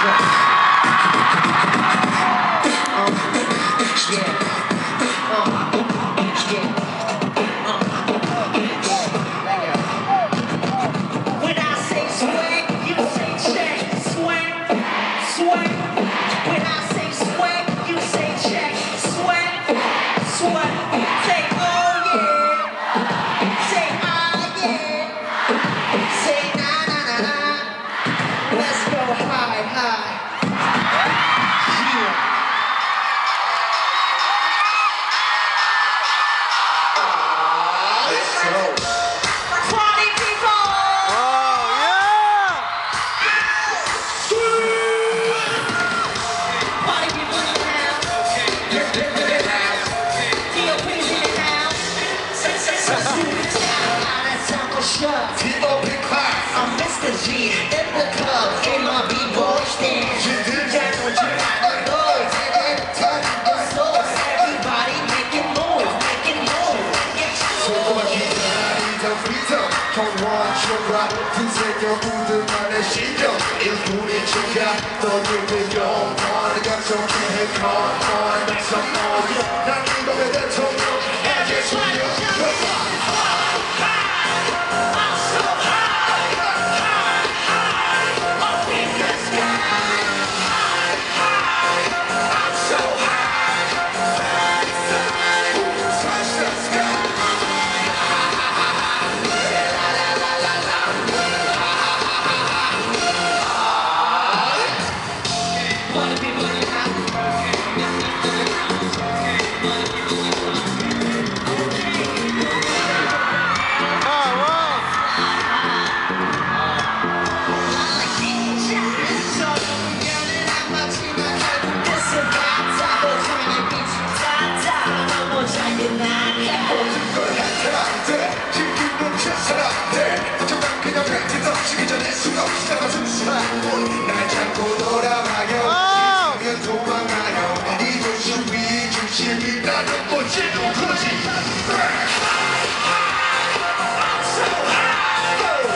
I'm Mr. G in the club, in my B-boy stance. Jack with you at the doors, and then touch the source. Everybody making moves, making moves. 소고기가 프리덤 통화초가 든새겨 우등만의 신경 일꾼이 초가 너희들 영원한 약속해 Come on, make some noise 난 이놈의 대통령 에게 소녀 날 찾고 돌아와요 지면 도망가요 이 도시 위 중심이라는 곳이 누구지 I'm so high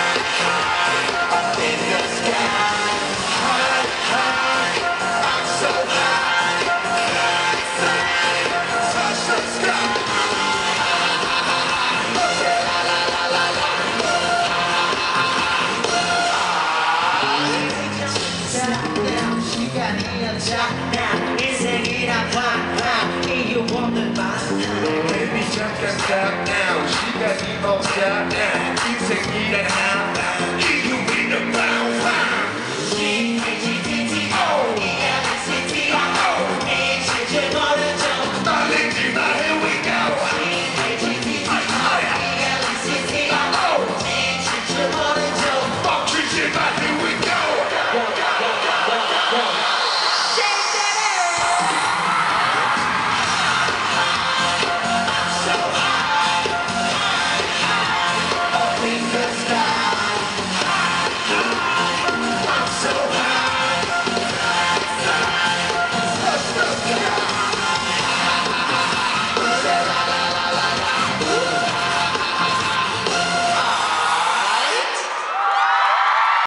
Up in the sky High, high I'm so high Touch the sky 인생이란 방 이유 없는 방 Baby 잠깐 stop now 시간이 멈춰 now 인생이란